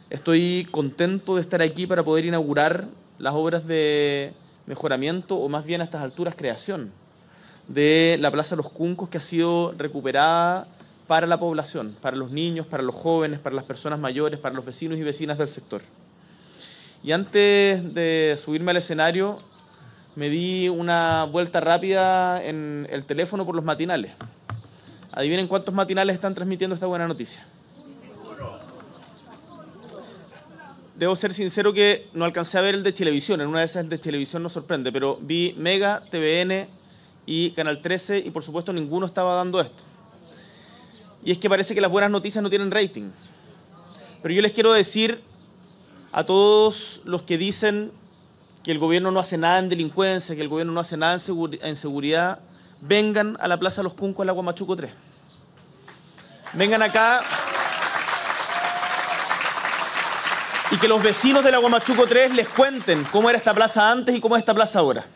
Estoy contento de estar aquí para poder inaugurar las obras de mejoramiento, o más bien a estas alturas creación, de la Plaza Los Cuncos, que ha sido recuperada para la población, para los niños, para los jóvenes, para las personas mayores, para los vecinos y vecinas del sector. Y antes de subirme al escenario, me di una vuelta rápida en el teléfono por los matinales. Adivinen cuántos matinales están transmitiendo esta buena noticia. Debo ser sincero que no alcancé a ver el de Chilevisión. En una de esas el de Chilevisión nos sorprende, pero vi Mega, TVN y Canal 13 y por supuesto ninguno estaba dando esto. Y es que parece que las buenas noticias no tienen rating. Pero yo les quiero decir a todos los que dicen que el gobierno no hace nada en delincuencia, que el gobierno no hace nada en seguridad, vengan a la Plaza Los Cuncos, a la Guamachuco 3. Vengan acá y que los vecinos de la Guamachuco 3 les cuenten cómo era esta plaza antes y cómo es esta plaza ahora.